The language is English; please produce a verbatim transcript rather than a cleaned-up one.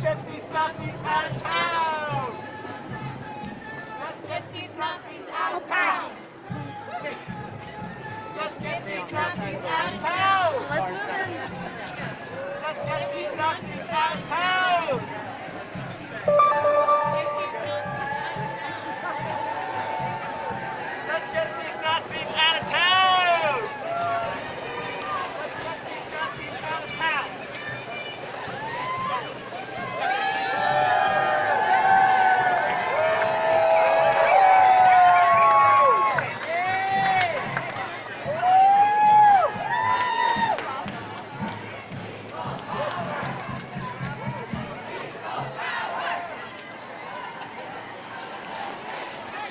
get these Nazis out of town! Let's get these Nazis out of town! Let's get these Nazis out of town! Let's get these Nazis out of town!